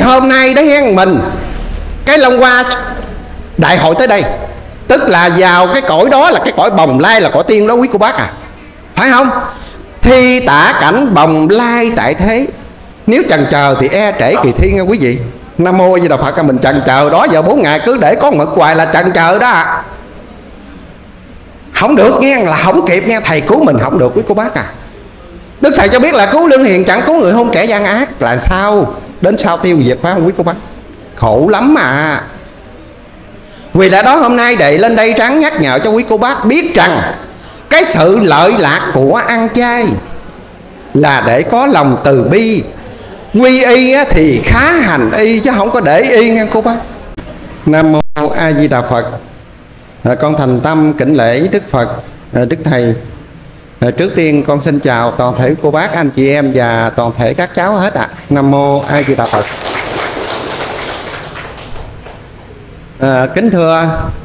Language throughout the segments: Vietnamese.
hôm nay đó hen mình cái Long Hoa đại hội tới đây, tức là vào cái cõi đó là cái cõi bồng lai, là cõi tiên đó quý cô bác à, phải không? Thi tả cảnh bồng lai tại thế, nếu chần chờ thì e trễ kỳ thiên nha quý vị. Nam mô A Di Đà Phật. Mình chần chờ đó giờ 4 ngày cứ để có mực hoài là chần chờ đó à. Không được nghe, là không kịp nghe, thầy cứu mình không được quý cô bác à. Đức thầy cho biết là cứu lương hiền chẳng cứu người hung kẻ gian ác, là sao đến sau tiêu diệt, phải không quý cô bác? Khổ lắm mà. Vì lẽ đó hôm nay đệ lên đây ráng nhắc nhở cho quý cô bác biết rằng cái sự lợi lạc của ăn chay là để có lòng từ bi. Quy y thì khá hành y chứ không có để y nha cô bác. Nam mô A Di Đà Phật. Con thành tâm kính lễ Đức Phật, Đức Thầy. Trước tiên con xin chào toàn thể cô bác, anh chị em và toàn thể các cháu hết ạ. Nam mô A Di Đà Phật. Kính thưa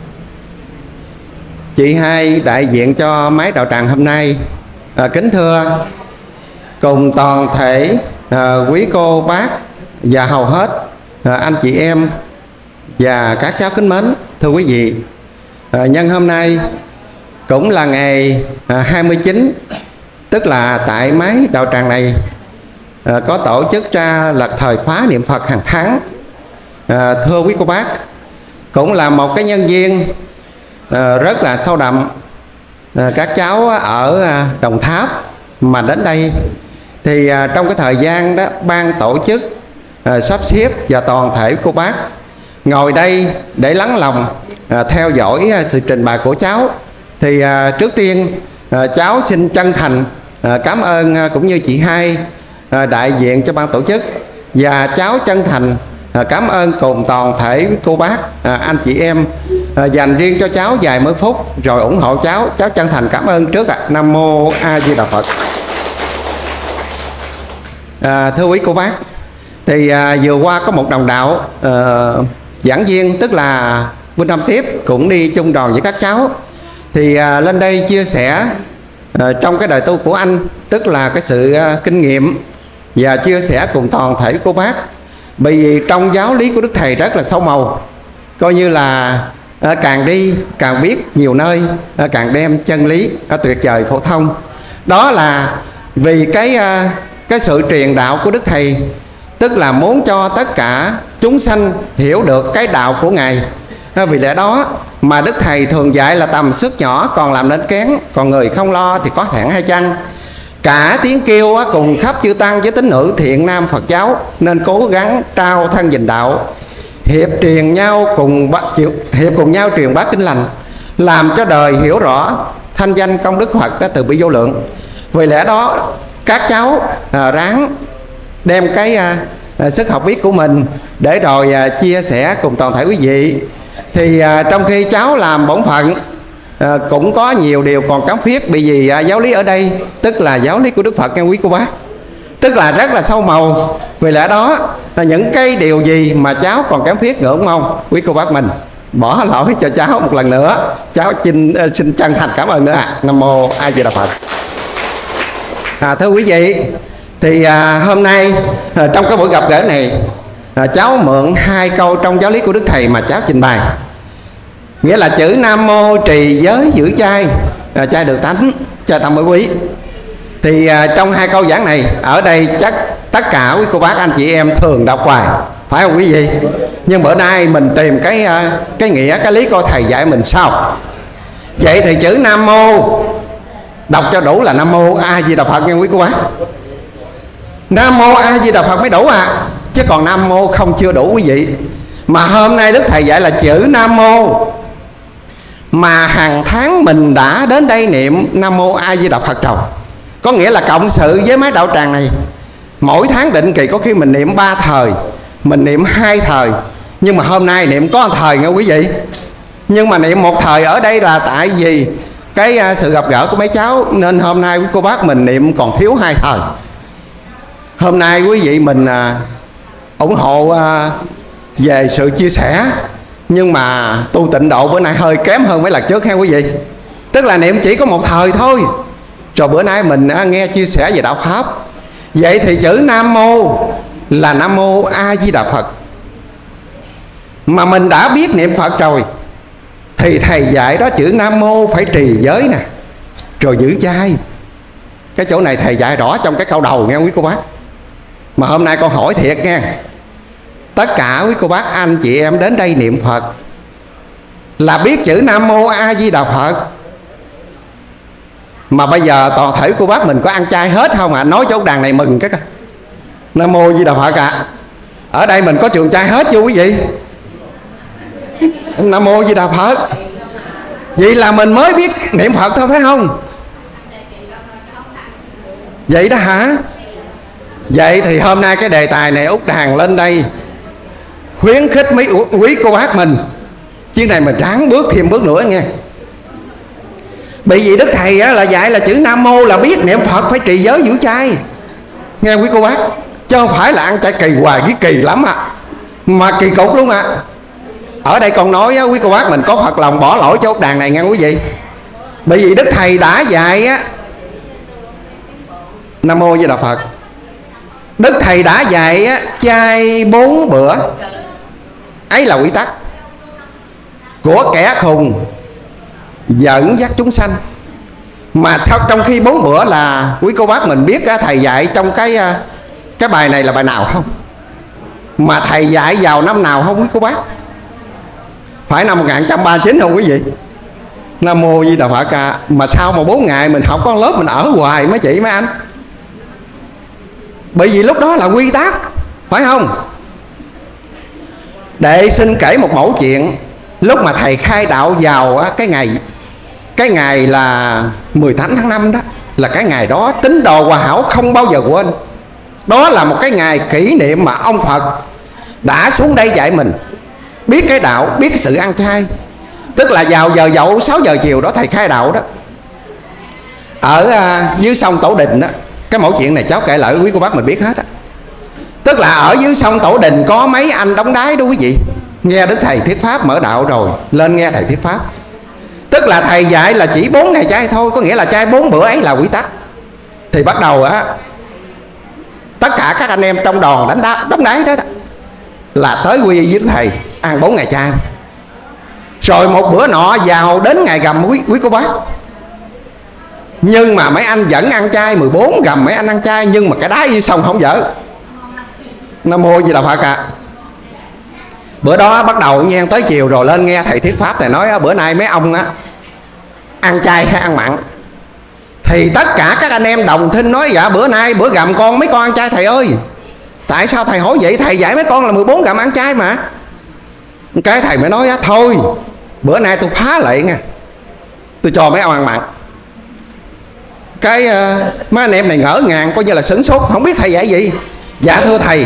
chị hai đại diện cho máy đạo tràng hôm nay, kính thưa cùng toàn thể quý cô bác và hầu hết anh chị em và các cháu kính mến, thưa quý vị, nhân hôm nay cũng là ngày 29, tức là tại máy đạo tràng này có tổ chức ra là thời khóa niệm Phật hàng tháng. Thưa quý cô bác, cũng là một cái nhân duyên rất là sâu đậm. Các cháu ở Đồng Tháp mà đến đây thì trong cái thời gian đó ban tổ chức sắp xếp và toàn thể cô bác ngồi đây để lắng lòng theo dõi sự trình bày của cháu, thì trước tiên cháu xin chân thành cảm ơn cũng như chị hai đại diện cho ban tổ chức, và cháu chân thành cảm ơn cùng toàn thể cô bác anh chị em dành riêng cho cháu vài mươi phút rồi ủng hộ cháu. Cháu chân thành cảm ơn trước ạ. Nam mô A Di Đà Phật. Thưa quý cô bác, thì vừa qua có một đồng đạo giảng viên, tức là Vinh Nam Tiếp, cũng đi chung đoàn với các cháu, thì lên đây chia sẻ trong cái đời tu của anh, tức là cái sự kinh nghiệm, và chia sẻ cùng toàn thể cô bác. Bởi vì trong giáo lý của Đức Thầy rất là sâu màu, coi như là càng đi càng biết nhiều nơi, càng đem chân lý tuyệt vời phổ thông. Đó là vì cái sự truyền đạo của Đức Thầy, tức là muốn cho tất cả chúng sanh hiểu được cái đạo của Ngài. Vì lẽ đó mà Đức Thầy thường dạy là tầm sức nhỏ còn làm nên kén, còn người không lo thì có thẹn hay chăng. Cả tiếng kêu cùng khắp chư tăng với tín nữ thiện nam Phật giáo, nên cố gắng trao thân dình đạo, hiệp cùng nhau truyền bá kinh lành, làm cho đời hiểu rõ thanh danh công đức Phật từ bi vô lượng. Vì lẽ đó các cháu ráng đem cái sức học biết của mình để rồi chia sẻ cùng toàn thể quý vị. Thì trong khi cháu làm bổn phận cũng có nhiều điều còn cấm phiết, bởi vì giáo lý ở đây tức là giáo lý của Đức Phật nha quý cô bác, tức là rất là sâu màu. Vì lẽ đó là những cái điều gì mà cháu còn cấm phiết ngưỡng mong quý cô bác mình bỏ lỗi cho cháu một lần nữa. Cháu xin chân thành cảm ơn nữa ạ. Nam mô A Di Đà Phật. Thưa quý vị, thì hôm nay trong cái buổi gặp gỡ này, cháu mượn 2 câu trong giáo lý của Đức Thầy mà cháu trình bày. Nghĩa là chữ Nam mô trì giới giữ chay, chay được tánh, chay tâm mới quý. Thì trong 2 câu giảng này, ở đây chắc tất cả quý cô bác anh chị em thường đọc hoài, phải không quý vị? Nhưng bữa nay mình tìm cái nghĩa, cái lý coi Thầy dạy mình sao. Vậy thì chữ Nam mô đọc cho đủ là Nam mô A Di Đà Phật nha quý cô bác. Nam mô A Di Đà Phật mới đủ chứ còn Nam mô không chưa đủ quý vị. Mà hôm nay Đức Thầy dạy là chữ Nam mô mà hàng tháng mình đã đến đây niệm Nam mô A Di Đà Phật rồi. Có nghĩa là cộng sự với máy đạo tràng này, mỗi tháng định kỳ có khi mình niệm 3 thời, mình niệm 2 thời, nhưng mà hôm nay niệm có 1 thời nha quý vị. Nhưng mà niệm 1 thời ở đây là tại vì cái sự gặp gỡ của mấy cháu, nên hôm nay quý cô bác mình niệm còn thiếu 2 thời. Hôm nay quý vị mình ủng hộ về sự chia sẻ, nhưng mà tu tịnh độ bữa nay hơi kém hơn mấy lần trước ha quý vị. Tức là niệm chỉ có 1 thời thôi. Rồi bữa nay mình nghe chia sẻ về đạo Pháp. Vậy thì chữ Nam mô là Nam Mô A Di Đà Phật. Mà mình đã biết niệm Phật rồi thì thầy dạy đó chữ Nam Mô phải trì giới nè, rồi giữ chay. Cái chỗ này thầy dạy rõ trong cái câu đầu nghe quý cô bác. Mà hôm nay con hỏi thiệt nghe, tất cả quý cô bác anh chị em đến đây niệm Phật là biết chữ Nam Mô A Di Đà Phật, mà bây giờ toàn thể cô bác mình có ăn chay hết không ạ? Nói chỗ đàn này mừng cái coi. Nam Mô A Di Đà Phật ạ. Ở đây mình có trường chay hết chưa quý vị? Nam Mô A Di Đà Phật. Vậy là mình mới biết niệm Phật thôi phải không? Vậy đó hả? Vậy thì hôm nay cái đề tài này Út Đàn lên đây khuyến khích mấy quý cô bác mình, chuyến này mình ráng bước thêm bước nữa nghe. Bởi vì Đức Thầy là dạy là chữ Nam Mô là biết niệm Phật phải trì giới giữ chay, nghe quý cô bác, chứ không phải là ăn chay kỳ hoài, cái kỳ lắm ạ, mà kỳ cục luôn ạ. Ở đây còn nói quý cô bác mình có Phật lòng bỏ lỗi cho Út Đàn này nghe quý vị. Bởi vì Đức Thầy đã dạy Nam Mô Di Đà Phật, Đức Thầy đã dạy chay 4 bữa, ấy là quy tắc của kẻ khùng dẫn dắt chúng sanh. Mà sao trong khi 4 bữa là quý cô bác mình biết thầy dạy trong cái bài này là bài nào không? Mà thầy dạy vào năm nào không quý cô bác? Phải năm 1939 không quý vị? Nam Mô Di Đà Phật à. Mà sao mà 4 ngày mình học con lớp mình ở hoài mấy chị mấy anh? Bởi vì lúc đó là quy tắc, phải không? Để xin kể một mẫu chuyện. Lúc mà thầy khai đạo vào cái ngày là 18 tháng 5 đó, là cái ngày đó tín đồ Hòa Hảo không bao giờ quên. Đó là một cái ngày kỷ niệm mà ông Phật đã xuống đây dạy mình biết cái đạo, biết cái sự ăn chay. Tức là vào giờ dậu 6 giờ chiều đó thầy khai đạo đó, ở dưới sông Tổ Đình đó. Cái mẫu chuyện này cháu kể lại quý cô bác mình biết hết á. Tức là ở dưới sông Tổ Đình có mấy anh đóng đáy đó quý vị, nghe Đức Thầy thuyết pháp mở đạo rồi lên nghe thầy thuyết pháp. Tức là thầy dạy là chỉ 4 ngày chay thôi, có nghĩa là chay 4 bữa ấy là quy tắc. Thì bắt đầu tất cả các anh em trong đoàn đóng đáy đó là tới quy với Đức Thầy ăn 4 ngày chay. Rồi một bữa nọ vào đến ngày rằm quý cô bác, nhưng mà mấy anh vẫn ăn chay 14 gầm, mấy anh ăn chay nhưng mà cái đáy dưới sông không dở. Nam Mô Di Đà Phật ạ. Bữa đó bắt đầu nghe tới chiều rồi lên nghe thầy thuyết pháp, thầy nói bữa nay mấy ông ăn chay hay ăn mặn. Thì tất cả các anh em đồng thinh nói dạ bữa nay bữa gầm con mấy con ăn chay thầy ơi. Tại sao thầy hỏi vậy? Thầy dạy mấy con là 14 gầm ăn chay mà. Cái thầy mới nói thôi bữa nay tôi phá lệ nha, tôi cho mấy ông ăn mặn. Cái mấy anh em này ngỡ ngàng coi như là sửng sốt, không biết thầy dạy gì. Dạ thưa thầy,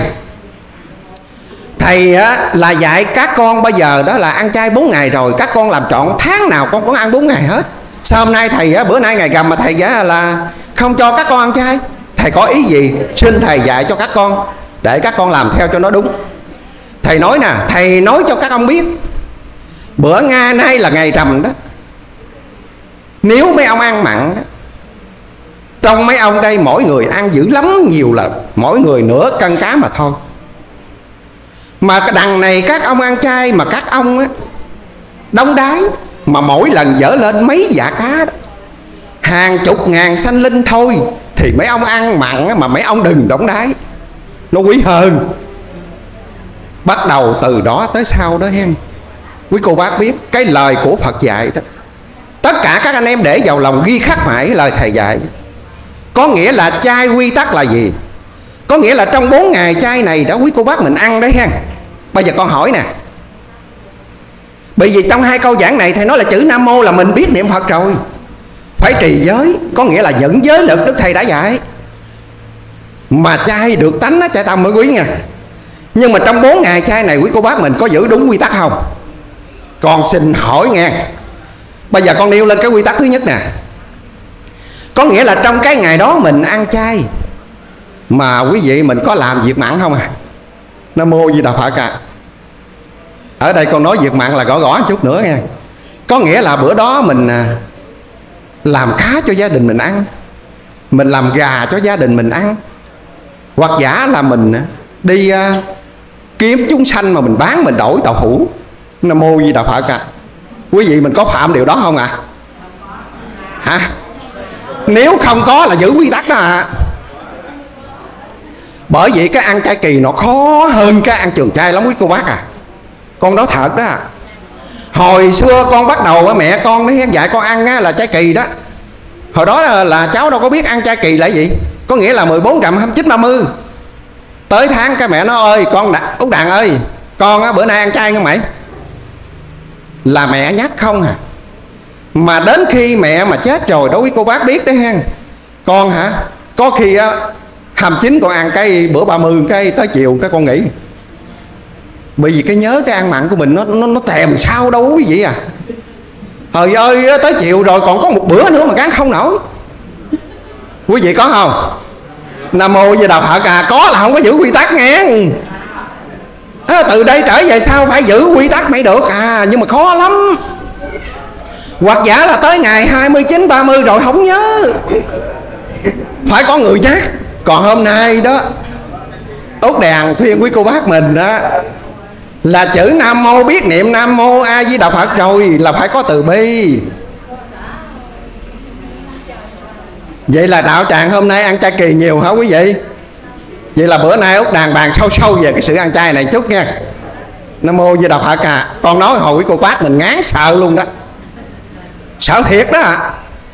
thầy là dạy các con bây giờ đó là ăn chay 4 ngày rồi, các con làm trọn tháng nào con cũng ăn 4 ngày hết. Sao hôm nay thầy bữa nay ngày rằm mà thầy là không cho các con ăn chay? Thầy có ý gì? Xin thầy dạy cho các con để các con làm theo cho nó đúng. Thầy nói nè, thầy nói cho các ông biết bữa nay là ngày rằm đó, nếu mấy ông ăn mặn đó, trong mấy ông đây mỗi người ăn dữ lắm, nhiều là mỗi người nửa cân cá mà thôi. Mà cái đằng này các ông ăn chay mà các ông đóng đáy, mà mỗi lần dở lên mấy dạ cá đó, hàng chục ngàn sanh linh thôi. Thì mấy ông ăn mặn mà mấy ông đừng đóng đáy, nó quý hơn. Bắt đầu từ đó tới sau đó em, quý cô bác biết cái lời của Phật dạy đó, tất cả các anh em để vào lòng ghi khắc mãi lời thầy dạy. Có nghĩa là chay quy tắc là gì? Có nghĩa là trong 4 ngày chay này đó quý cô bác mình ăn đấy ha. Bây giờ con hỏi nè, bởi vì trong 2 câu giảng này thầy nói là chữ Nam Mô là mình biết niệm Phật rồi, phải trì giới, có nghĩa là dẫn giới lực Đức Thầy đã dạy. Mà chay được tánh chay tâm mới quý nha. Nhưng mà trong 4 ngày chay này quý cô bác mình có giữ đúng quy tắc không? Con xin hỏi nghe. Bây giờ con nêu lên cái quy tắc thứ nhất nè. Có nghĩa là trong cái ngày đó mình ăn chay, mà quý vị mình có làm việc mặn không à? Nam Mô Di Đà Phật ạ. Ở đây con nói việc mặn là gõ một chút nữa nha. Có nghĩa là bữa đó mình làm cá cho gia đình mình ăn, mình làm gà cho gia đình mình ăn, hoặc giả là mình đi kiếm chúng sanh mà mình bán mình đổi tàu hũ. Nam mô Di Đà Phật à. Quý vị mình có phạm điều đó không ạ? Hả? Nếu không có là giữ quy tắc đó ạ. Bởi vậy cái ăn chay kỳ nó khó hơn cái ăn trường chay lắm quý cô bác à. Con nói thật đó. Hồi xưa con bắt đầu mẹ con nó dạy con ăn là chay kỳ đó. Hồi đó là cháu đâu có biết ăn chay kỳ là gì. Có nghĩa là 14 rằm 29 30. Tới tháng cái mẹ nó ơi con Út Đàn ơi, con bữa nay ăn chay không mày? Là mẹ nhắc không à. Mà đến khi mẹ mà chết rồi đó quý cô bác biết đấy hen. Con hả? Có khi 29 con ăn cái bữa 30 cái tới chiều cái con nghỉ. Bởi vì cái nhớ cái ăn mặn của mình nó thèm sao đâu quý vị à. Trời ơi tới chiều rồi còn có một bữa nữa mà gắn không nổi. Quý vị có không? Nam mô Di Đà Phật à. Có là không có giữ quy tắc nghe. Từ đây trở về sau phải giữ quy tắc mới được à. Nhưng mà khó lắm. Hoặc giả là tới ngày 29 30 rồi không nhớ, phải có người nhắc. Còn hôm nay đó Út Đàn khuyên quý cô bác mình đó là chữ Nam Mô, biết niệm Nam Mô A Di Đà Phật rồi là phải có từ bi. Vậy là đạo tràng hôm nay ăn chay kỳ nhiều hả quý vị? Vậy là bữa nay Út Đàn bàn sâu về cái sự ăn chay này chút nha. Nam Mô Di Đà Phật à. Con nói hồi quý cô bác mình ngán sợ luôn đó. Sợ thiệt đó ạ.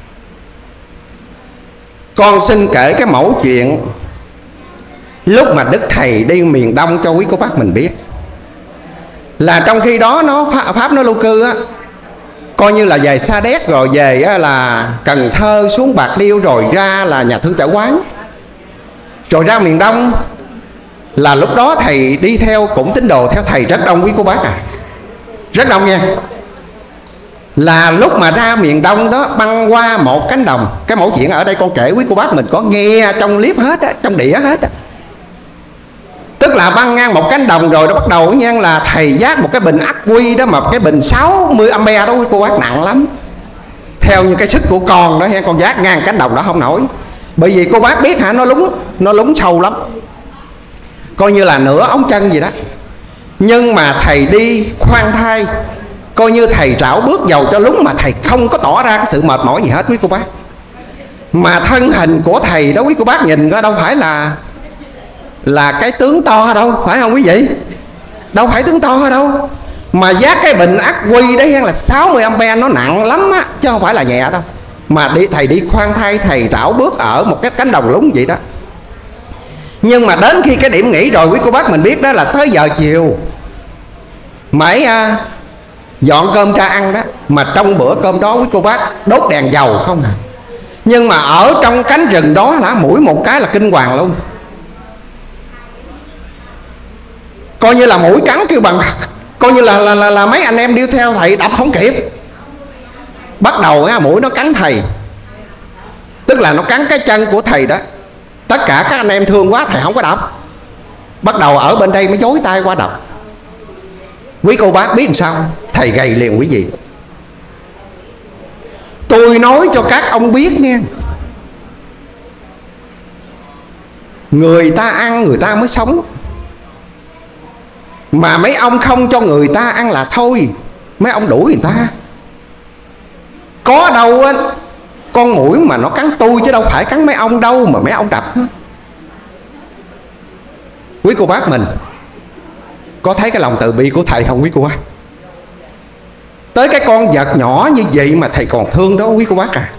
Con xin kể cái mẫu chuyện lúc mà Đức Thầy đi miền Đông cho quý cô bác mình biết. Là trong khi đó Pháp nó lưu cư á, coi như là về Sa Đéc rồi về là Cần Thơ xuống Bạc Liêu rồi ra là Nhà Thương Chợ Quán. Rồi ra miền Đông là lúc đó thầy đi theo cũng tín đồ theo thầy rất đông quý cô bác à. Rất đông nha. Là lúc mà ra miền Đông đó băng qua một cánh đồng. Cái mẫu chuyện ở đây con kể quý cô bác mình có nghe trong clip hết á, trong đĩa hết á. Tức là băng ngang một cánh đồng rồi đó bắt đầu nha là thầy vác một cái bình ắc quy đó, mà cái bình 60 ampere đó quý cô bác nặng lắm. Theo như cái sức của con đó, con vác ngang cánh đồng đó không nổi. Bởi vì cô bác biết hả, nó lún sâu lắm, coi như là nửa ống chân gì đó. Nhưng mà thầy đi khoan thai, coi như thầy trảo bước dầu cho lúng, mà thầy không có tỏ ra cái sự mệt mỏi gì hết quý cô bác. Mà thân hình của thầy đó quý cô bác nhìn có đâu phải là cái tướng to đâu, phải không quý vị? Đâu phải tướng to đâu. Mà vác cái bình ắc quy đấy là 60 ampere, nó nặng lắm á, chứ không phải là nhẹ đâu. Mà thầy đi khoan thai, thầy trảo bước ở một cái cánh đồng lúng vậy đó. Nhưng mà đến khi cái điểm nghỉ rồi quý cô bác mình biết đó là tới giờ chiều, mấy dọn cơm ra ăn đó. Mà trong bữa cơm đó quý cô bác đốt đèn dầu không à. Nhưng mà ở trong cánh rừng đó là mũi một cái là kinh hoàng luôn. Coi như là mũi cắn kêu bằng, coi như là mấy anh em đi theo thầy đập không kịp. Bắt đầu mũi nó cắn thầy, tức là nó cắn cái chân của thầy đó. Tất cả các anh em thương quá thầy không có đập, bắt đầu ở bên đây mới chối tay qua đập. Quý cô bác biết làm sao? Thầy gầy liền quý vị. Tôi nói cho các ông biết nha, người ta ăn người ta mới sống. Mà mấy ông không cho người ta ăn là thôi, mấy ông đuổi người ta. Có đâu á con mũi mà nó cắn tôi chứ đâu phải cắn mấy ông đâu mà mấy ông đập hết. Quý cô bác mình có thấy cái lòng từ bi của thầy không quý cô bác? Tới cái con vật nhỏ như vậy mà thầy còn thương đó quý cô bác à.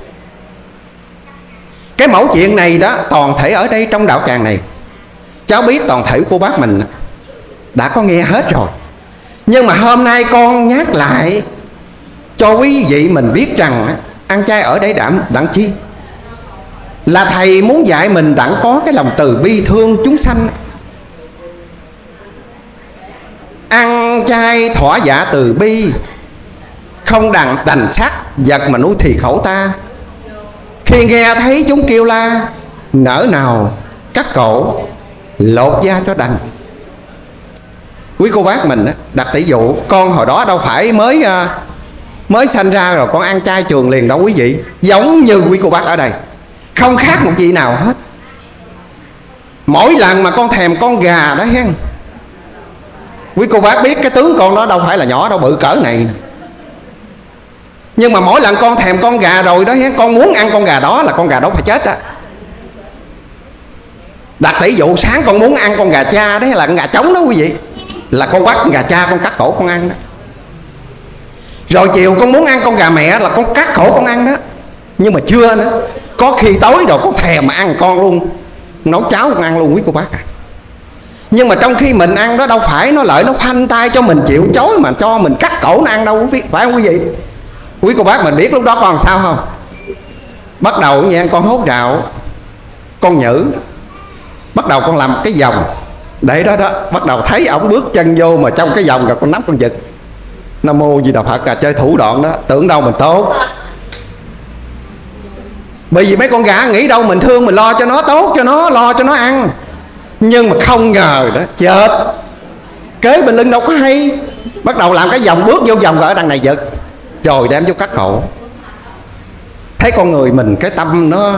Cái mẫu chuyện này đó toàn thể ở đây trong đạo tràng này, cháu biết toàn thể cô bác mình đã có nghe hết rồi. Nhưng mà hôm nay con nhắc lại cho quý vị mình biết rằng ăn chay ở đây đặng chi? Là thầy muốn dạy mình đặng có cái lòng từ bi thương chúng sanh. Ăn chay thỏa dạ từ bi, không đành sát vật mà nuôi thì khẩu ta. Khi nghe thấy chúng kêu la, nỡ nào cắt cổ lột da cho đành. Quý cô bác mình đặt tỷ dụ, con hồi đó đâu phải mới sanh ra rồi con ăn chay trường liền đâu quý vị. Giống như quý cô bác ở đây, không khác một gì nào hết. Mỗi lần mà con thèm con gà đó hen, quý cô bác biết cái tướng con đó đâu phải là nhỏ đâu, bự cỡ này. Nhưng mà mỗi lần con thèm con gà rồi đó hen, con muốn ăn con gà đó là con gà đó phải chết đó. Đặt tỷ dụ sáng con muốn ăn con gà cha đấy, là con gà trống đó quý vị, là con bắt con gà cha con cắt cổ con ăn đó. Rồi chiều con muốn ăn con gà mẹ là con cắt cổ con ăn đó. Nhưng mà trưa nữa, có khi tối rồi con thèm mà ăn con luôn, nấu cháo con ăn luôn quý cô bác à. Nhưng mà trong khi mình ăn đó đâu phải nó lợi nó phanh tay cho mình chịu chối mà cho mình cắt cổ nó ăn đâu, phải không quý vị? Quý cô bác mình biết lúc đó con sao không? Bắt đầu nha, con hốt rào, con nhử, bắt đầu con làm cái vòng để đó đó, bắt đầu thấy ổng bước chân vô mà trong cái vòng rồi con nắm con giật. Nam mô Di Đà Phật à, chơi thủ đoạn đó, tưởng đâu mình tốt. Bởi vì mấy con gà nghĩ đâu mình thương, mình lo cho nó tốt, cho nó lo cho nó ăn. Nhưng mà không ngờ đó, chết kế bên lưng đâu có hay, bắt đầu làm cái vòng, bước vô vòng rồi ở đằng này giật, rồi đem vô cắt cổ. Thấy con người mình cái tâm nó,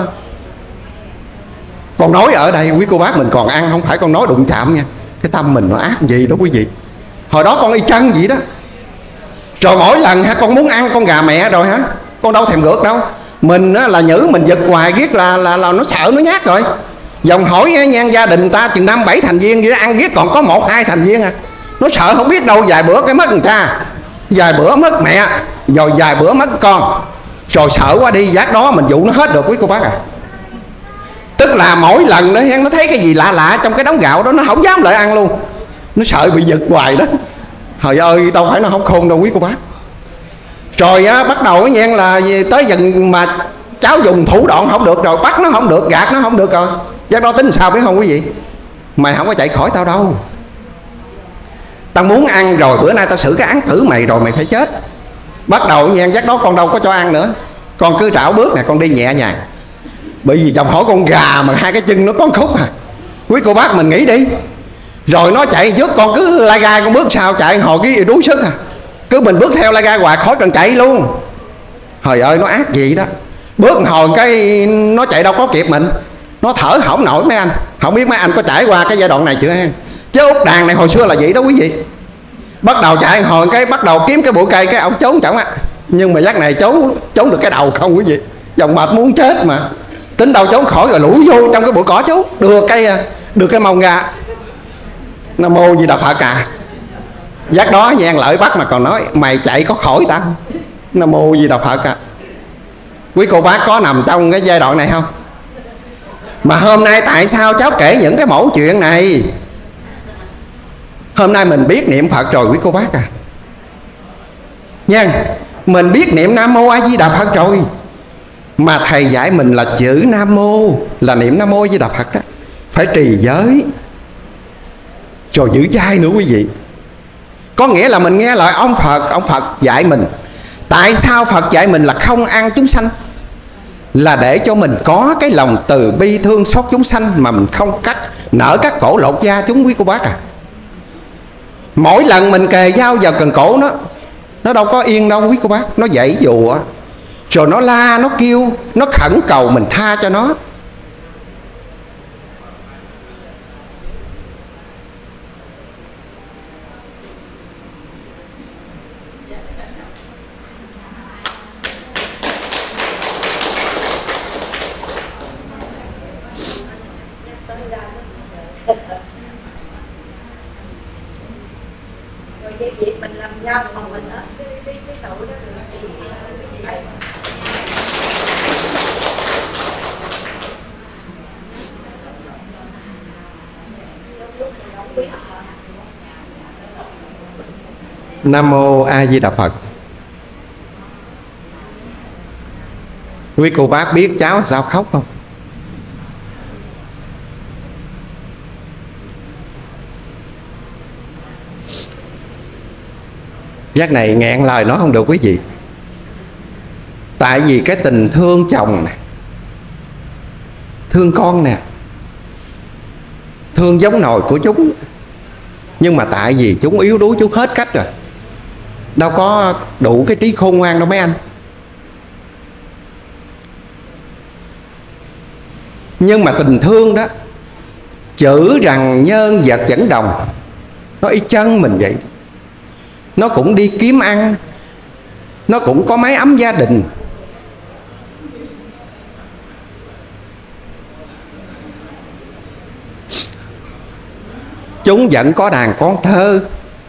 con nói ở đây quý cô bác mình còn ăn, không phải con nói đụng chạm nha, cái tâm mình nó ác gì đó quý vị. Hồi đó con y chang vậy đó. Rồi mỗi lần ha, con muốn ăn con gà mẹ rồi hả, con đâu thèm gượt đâu, mình á, là nhử mình giật hoài riết là nó sợ nó nhát rồi. Dòng hỏi nha, gia đình ta chừng 5-7 thành viên vậy đó, ăn riết còn có 1-2 thành viên à. Nó sợ không biết đâu, vài bữa cái mất người ta, vài bữa mất mẹ, rồi vài bữa mất con, rồi sợ quá đi, giác đó mình dụ nó hết được quý cô bác à. Tức là mỗi lần đó nó thấy cái gì lạ lạ trong cái đống gạo đó, nó không dám lại ăn luôn, nó sợ bị giật hoài đó. Trời ơi, đâu phải nó không khôn đâu quý cô bác. Rồi á, bắt đầu nha là tới dần mà cháu dùng thủ đoạn không được rồi, bắt nó không được, gạt nó không được rồi, giác đó tính sao biết không quý vị? Mày không có chạy khỏi tao đâu, tao muốn ăn rồi, bữa nay tao xử cái án tử mày rồi, mày phải chết. Bắt đầu nha, giác đó con đâu có cho ăn nữa, con cứ trảo bước này, con đi nhẹ nhàng. Bởi vì chồng hỏi con gà mà hai cái chân nó con khúc à, quý cô bác mình nghĩ đi. Rồi nó chạy trước, con cứ lai gai, con bước sau chạy hồi cái đuối sức à, cứ mình bước theo lai gai hoài khỏi cần chạy luôn. Trời ơi nó ác gì đó, bước hồi cái nó chạy đâu có kịp mình, nó thở hổng nổi. Mấy anh không biết mấy anh có trải qua cái giai đoạn này chưa ha? Chứ út đàn này hồi xưa là vậy đó quý vị. Bắt đầu chạy hồi cái bắt đầu kiếm cái bụi cây, cái ổng trốn chổng á. Nhưng mà giác này trốn được cái đầu không quý vị, dòng mệt muốn chết mà, tính đâu trốn khỏi rồi lủi vô trong cái bụi cỏ trốn, đưa cái mông ra. Nam mô Di Đà Phật à. Giác đó nhan lợi bắt mà còn nói mày chạy có khỏi tao. Nam mô Di Đà Phật à. Quý cô bác có nằm trong cái giai đoạn này không? Mà hôm nay tại sao cháu kể những cái mẫu chuyện này? Hôm nay mình biết niệm Phật rồi quý cô bác à nha, mình biết niệm Nam Mô A Di Đà Phật rồi, mà thầy dạy mình là chữ Nam Mô, là niệm Nam Mô A Di Đà Phật đó, phải trì giới rồi giữ chay nữa quý vị. Có nghĩa là mình nghe lời ông Phật dạy mình. Tại sao Phật dạy mình là không ăn chúng sanh? Là để cho mình có cái lòng từ bi thương xót chúng sanh, mà mình không nở các cổ lột da chúng quý cô bác à. Mỗi lần mình kề dao vào cần cổ nó đâu có yên đâu quý cô bác, nó dãy dụa, rồi nó la, nó kêu, nó khẩn cầu mình tha cho nó. Rồi cái việc mình làm giao mà mình đó, cái tội đó thì Nam Mô A Di Đà Phật. Quý cô bác biết cháu sao khóc không? Giác này nghẹn lời nói không được quý vị. Tại vì cái tình thương chồng nè, thương con nè, thương giống nòi của chúng. Nhưng mà tại vì chúng yếu đuối, chúng hết cách rồi, đâu có đủ cái trí khôn ngoan đâu mấy anh. Nhưng mà tình thương đó, chữ rằng nhân vật dẫn đồng, nó y chân mình vậy. Nó cũng đi kiếm ăn, nó cũng có mái ấm gia đình. Chúng vẫn có đàn con thơ.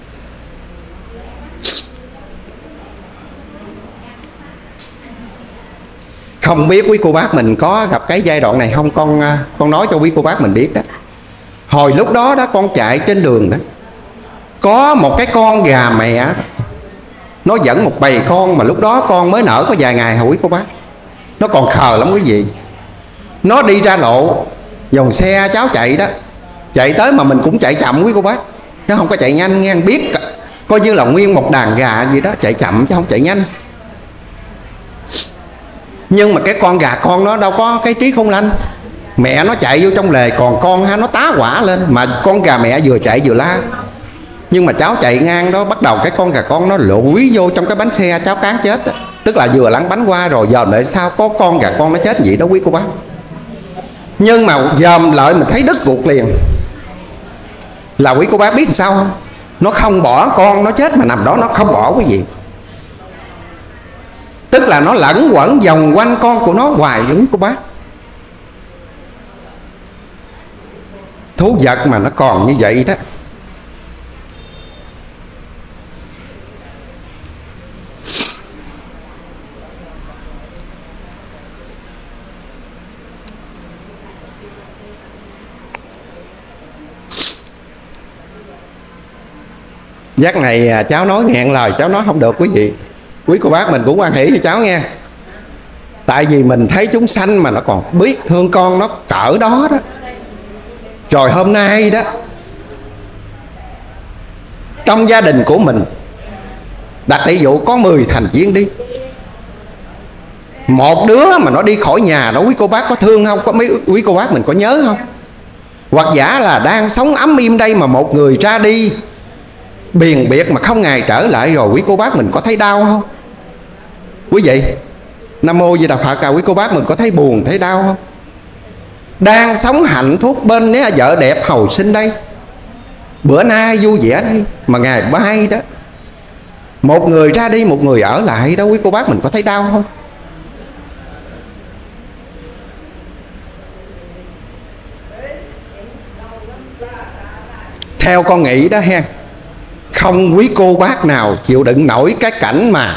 Không biết quý cô bác mình có gặp cái giai đoạn này không? Con nói cho quý cô bác mình biết đó. Hồi lúc đó đó con chạy trên đường đó, có một cái con gà mẹ, nó dẫn một bầy con, mà lúc đó con mới nở có vài ngày hả quý cô bác. Nó còn khờ lắm quý vị. Nó đi ra lộ, dòng xe cháu chạy đó, chạy tới mà mình cũng chạy chậm quý cô bác, chứ không có chạy nhanh nghe. Biết coi như là nguyên một đàn gà gì đó, chạy chậm chứ không chạy nhanh. Nhưng mà cái con gà con nó đâu có cái trí khôn lanh. Mẹ nó chạy vô trong lề, còn con nó tá hỏa lên. Mà con gà mẹ vừa chạy vừa la. Nhưng mà cháu chạy ngang đó, bắt đầu cái con gà con nó lủi vô trong cái bánh xe, cháu cán chết đó. Tức là vừa lăn bánh qua rồi dòm lại sao có con gà con nó chết vậy đó quý cô bác. Nhưng mà dòm lại mình thấy đứt ruột liền. Là quý cô bác biết làm sao không? Nó không bỏ con nó chết mà nằm đó, nó không bỏ quý vị. Tức là nó lẫn quẩn vòng quanh con của nó hoài quý cô bác. Thú vật mà nó còn như vậy đó. Giấc này cháu nói nghẹn lời, cháu nói không được quý vị. Quý cô bác mình cũng hoan hỷ cho cháu nghe. Tại vì mình thấy chúng sanh mà nó còn biết thương con nó cỡ đó đó. Rồi hôm nay đó, trong gia đình của mình, đặt tỷ dụ có 10 thành viên đi, một đứa mà nó đi khỏi nhà đó, quý cô bác có thương không? Có mấy quý cô bác mình có nhớ không? Hoặc giả là đang sống ấm im đây mà một người ra đi biền biệt mà không ngày trở lại, rồi quý cô bác mình có thấy đau không? Quý vị, Nam Mô Di Đà Phật, quý cô bác mình có thấy buồn, thấy đau không? Đang sống hạnh phúc bên vợ đẹp hầu sinh đây, bữa nay vui vẻ đây, mà ngày mai đó một người ra đi, một người ở lại đó, quý cô bác mình có thấy đau không? Theo con nghĩ đó ha, không quý cô bác nào chịu đựng nổi cái cảnh mà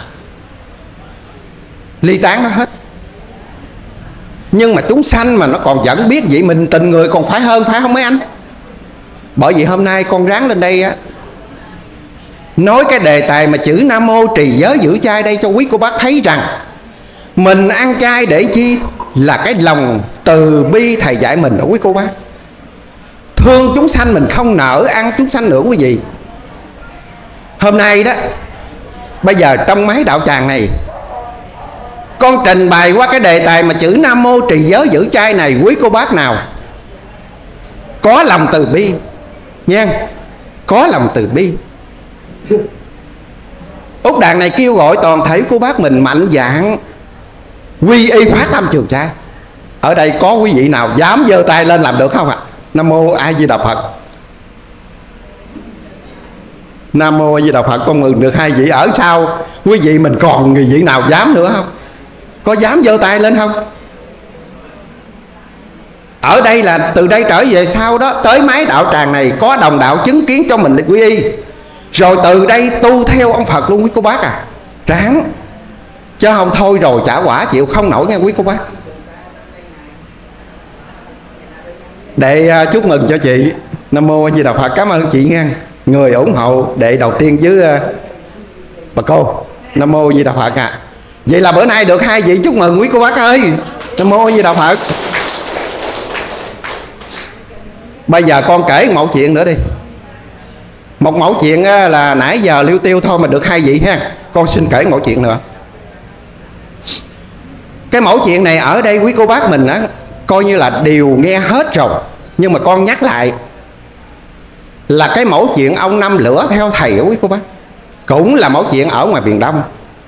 ly tán nó hết. Nhưng mà chúng sanh mà nó còn vẫn biết vậy, mình tình người còn phải hơn, phải không mấy anh? Bởi vì hôm nay con ráng lên đây á, nói cái đề tài mà chữ Nam Mô trì giới giữ chay đây cho quý cô bác thấy rằng mình ăn chay để chi? Là cái lòng từ bi thầy dạy mình đó quý cô bác. Thương chúng sanh mình không nỡ ăn chúng sanh nữa quý vị. Hôm nay đó, bây giờ trong máy đạo tràng này, con trình bày qua cái đề tài mà chữ Nam Mô trì giới giữ chay này, quý cô bác nào có lòng từ bi nha, có lòng từ bi. Úc Đàn này kêu gọi toàn thể cô bác mình mạnh dạn quy y phát tâm trường chay. Ở đây có quý vị nào dám giơ tay lên làm được không ạ? Nam Mô A Di Đà Phật. Nam Mô A Di Đà Phật. Con mừng được 2 vị. Ở sau quý vị mình còn người vị nào dám nữa không? Có dám giơ tay lên không? Ở đây là từ đây trở về sau đó, tới máy đạo tràng này có đồng đạo chứng kiến cho mình quy y, rồi từ đây tu theo ông Phật luôn quý cô bác à. Ráng, chứ không thôi rồi trả quả chịu không nổi nghe quý cô bác. Để chúc mừng cho chị. Nam Mô A Di Đà Phật. Cảm ơn chị nghe, người ủng hộ đệ đầu tiên với bà cô. Nam Mô A Di Đà Phật ạ. Vậy là bữa nay được 2 vị, chúc mừng quý cô bác ơi. Nam Mô A Di Đà Phật. Bây giờ con kể một mẫu chuyện nữa đi. Một mẫu chuyện là nãy giờ liêu tiêu thôi mà được 2 vị ha. Con xin kể một mẫu chuyện nữa. Cái mẫu chuyện này ở đây quý cô bác mình á, coi như là đều nghe hết rồi, nhưng mà con nhắc lại là cái mẫu chuyện ông Năm Lửa theo thầy của quý cô bác. Cũng là mẫu chuyện ở ngoài miền Đông.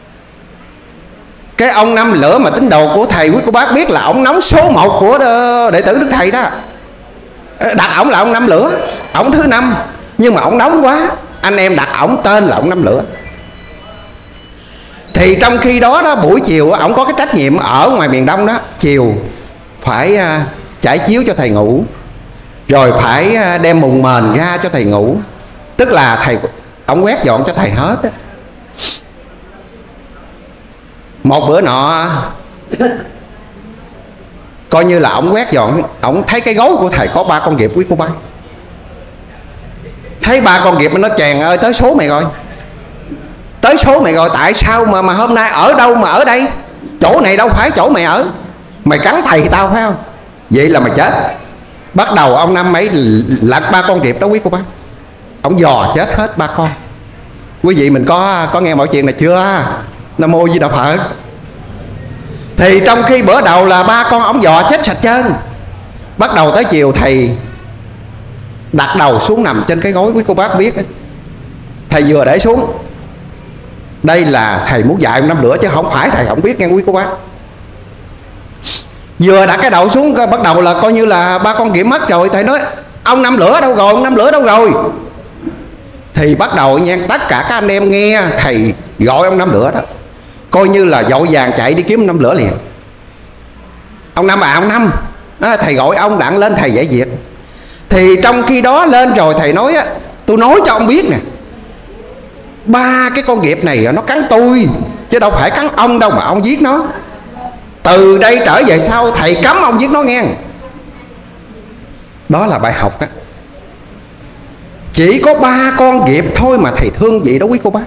Cái ông Năm Lửa mà tín đồ của thầy quý cô bác biết là ông nóng số 1 của đệ tử Đức Thầy đó. Đặt ổng là ông Năm Lửa, ổng thứ 5, nhưng mà ổng nóng quá, anh em đặt ổng tên là ông Năm Lửa. Thì trong khi đó buổi chiều ổng có cái trách nhiệm ở ngoài miền Đông đó, chiều phải trải chiếu cho thầy ngủ, rồi phải đem mùng mền ra cho thầy ngủ, tức là thầy ổng quét dọn cho thầy hết đó. Một bữa nọ coi như là ổng quét dọn, ổng thấy cái gối của thầy có 3 con nghiệp quý cô bác. Thấy 3 con nghiệp nó chèn ơi, tới số mày rồi, tới số mày rồi. Tại sao mà hôm nay ở đâu mà ở đây, chỗ này đâu phải chỗ mày ở, mày cắn thầy tao phải không, vậy là mày chết. Bắt đầu ông Năm ấy lật 3 con nghiệp đó quý cô bác, ông dò chết hết 3 con. Quý vị mình có nghe mọi chuyện này chưa? Nam Mô Di Đà Phật. Thì trong khi bữa đầu là 3 con ông dò chết sạch trơn, bắt đầu tới chiều thầy đặt đầu xuống nằm trên cái gối quý cô bác biết. Thầy vừa để xuống, đây là thầy muốn dạy ông Năm Lửa chứ không phải thầy không biết nghe quý cô bác. Vừa đặt cái đầu xuống bắt đầu là coi như là 3 con nghiệp mất rồi. Thầy nói ông Năm Lửa đâu rồi, ông Năm Lửa đâu rồi. Thì bắt đầu nha, tất cả các anh em nghe thầy gọi ông Năm Lửa đó, coi như là vội vàng chạy đi kiếm ông Năm Lửa liền. Ông Năm ông Năm thầy gọi ông đặng lên thầy giải việc. Thì trong khi đó lên rồi thầy nói tôi nói cho ông biết nè, 3 cái con nghiệp này nó cắn tôi chứ đâu phải cắn ông đâu mà ông giết nó. Từ đây trở về sau thầy cấm ông giết nó nghe. Đó là bài học đó. Chỉ có 3 con nghiệp thôi mà thầy thương vậy đó quý cô bác.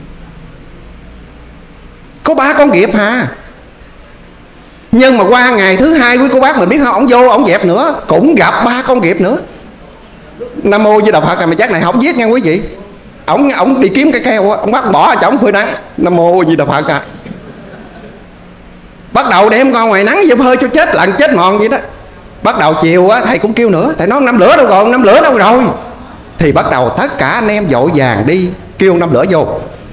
Có 3 con nghiệp hả? Nhưng mà qua ngày thứ 2 quý cô bác mình biết không, ông vô ông dẹp nữa cũng gặp 3 con nghiệp nữa. Nam Mô Di Đà Phật. Mà chắc này không giết nha quý vị. Ông đi kiếm cái keo ông bắt bỏ cho ông phơi nắng. Nam Mô Di Đà Phật. Bắt đầu đem con ngoài nắng vô phơi cho chết lặng chết mòn vậy đó. Bắt đầu chiều thầy cũng kêu nữa, thầy nói Năm Lửa đâu rồi, Năm Lửa đâu rồi. Thì bắt đầu tất cả anh em vội vàng đi kêu Năm Lửa vô.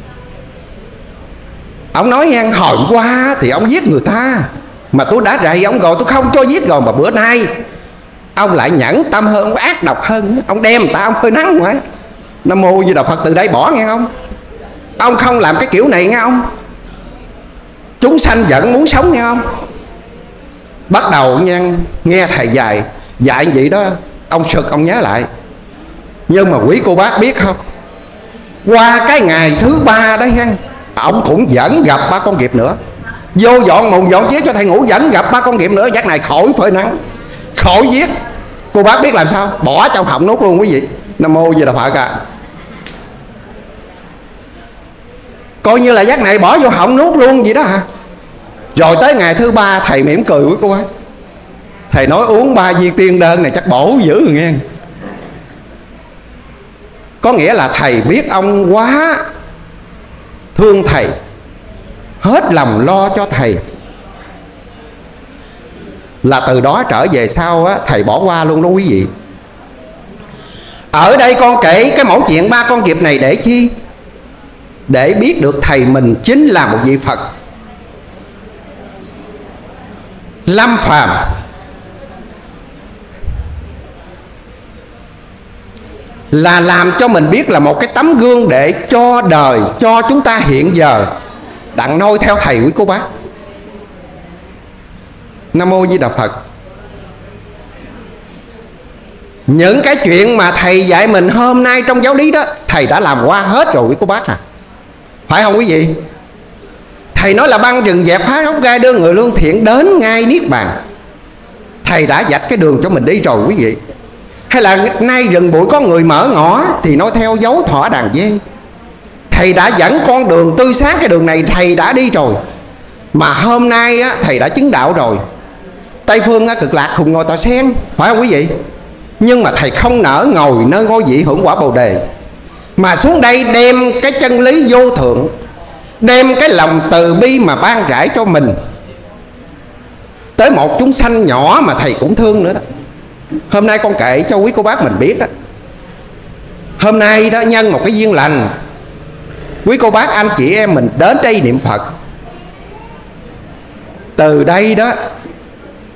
Ông nói nghe, hồi qua thì ông giết người ta mà tôi đã rầy ông rồi, tôi không cho giết rồi, mà bữa nay ông lại nhẫn tâm hơn, ông ác độc hơn, ông đem người ta ông phơi nắng ngoài. Nam Mô Di Đà Phật. Từ đây bỏ nghe không, ông không làm cái kiểu này nghe không. Chúng sanh giận muốn sống nghe không. Bắt đầu nha, nghe thầy dạy vậy đó, ông sực ông nhớ lại. Nhưng mà quý cô bác biết không, qua cái ngày thứ 3 đó nha, ông cũng vẫn gặp 3 con nghiệp nữa. Vô dọn mùng dọn chiếc cho thầy ngủ vẫn gặp 3 con nghiệp nữa. Giác này khỏi phơi nắng, khỏi giết. Cô bác biết làm sao, bỏ trong họng nuốt luôn quý vị. Nam Mô Di Đà Phật. Coi như là giác này bỏ vô họng nuốt luôn vậy đó hả. Rồi tới ngày thứ 3 thầy mỉm cười với cô bác. Thầy nói uống 3 viên tiên đơn này chắc bổ dữ rồi nghe. Có nghĩa là thầy biết ông quá thương thầy, hết lòng lo cho thầy, là từ đó trở về sau thầy bỏ qua luôn đó quý vị. Ở đây con kể cái mẫu chuyện 3 con nghiệp này để chi? Để biết được thầy mình chính là một vị Phật lâm phàm, là làm cho mình biết là một cái tấm gương để cho đời, cho chúng ta hiện giờ đặng noi theo thầy quý cô bác. Nam Mô Di Đà Phật. Những cái chuyện mà thầy dạy mình hôm nay trong giáo lý đó, thầy đã làm qua hết rồi quý cô bác à, phải không quý vị? Thầy nói là băng rừng dẹp phá rốc gai đưa người lương thiện đến ngay niết bàn. Thầy đã dạch cái đường cho mình đi rồi quý vị. Hay là nay rừng bụi có người mở ngõ thì nói theo dấu thỏ đàn dê. Thầy đã dẫn con đường tươi sáng, cái đường này thầy đã đi rồi. Mà hôm nay thầy đã chứng đạo rồi. Tây phương cực lạc khùng ngồi tòa sen, phải không quý vị? Nhưng mà thầy không nỡ ngồi nơi ngôi vị hưởng quả Bồ Đề, mà xuống đây đem cái chân lý vô thượng, đem cái lòng từ bi mà ban rải cho mình tới một chúng sanh nhỏ mà thầy cũng thương nữa đó. Hôm nay con kể cho quý cô bác mình biết đó. Hôm nay đó nhân một cái duyên lành, quý cô bác anh chị em mình đến đây niệm Phật. Từ đây đó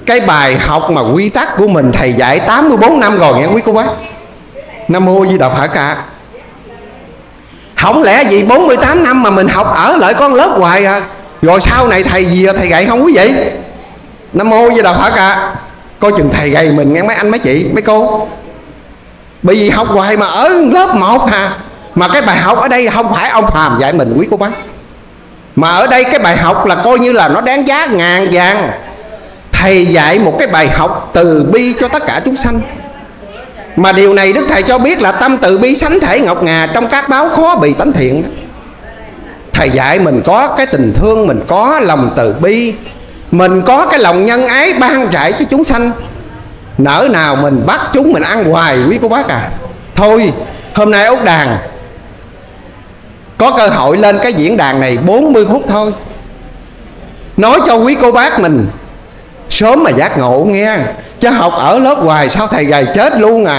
cái bài học mà quy tắc của mình thầy dạy 84 năm rồi nghe quý cô bác. Nam mô Di Đà Phật ạ. Không lẽ gì 48 năm mà mình học ở lại con lớp hoài à, rồi sau này thầy gì thầy dạy không quý vị? Nam mô Di Đà Phật ạ. Coi chừng thầy gầy mình nghe mấy anh mấy chị mấy cô. Bởi vì học hoài mà ở lớp 1 hà. Mà cái bài học ở đây không phải ông Phàm dạy mình quý cô bác, mà ở đây cái bài học là coi như là nó đáng giá ngàn vàng. Thầy dạy một cái bài học từ bi cho tất cả chúng sanh. Mà điều này Đức Thầy cho biết là tâm từ bi sánh thể ngọc ngà, trong các báo khó bị tánh thiện. Thầy dạy mình có cái tình thương, mình có lòng từ bi, mình có cái lòng nhân ái ban rải cho chúng sanh. Nỡ nào mình bắt chúng mình ăn hoài quý cô bác à. Thôi hôm nay Úc Đàn có cơ hội lên cái diễn đàn này 40 phút thôi, nói cho quý cô bác mình sớm mà giác ngộ nghe. Chứ học ở lớp hoài sao thầy gầy chết luôn à.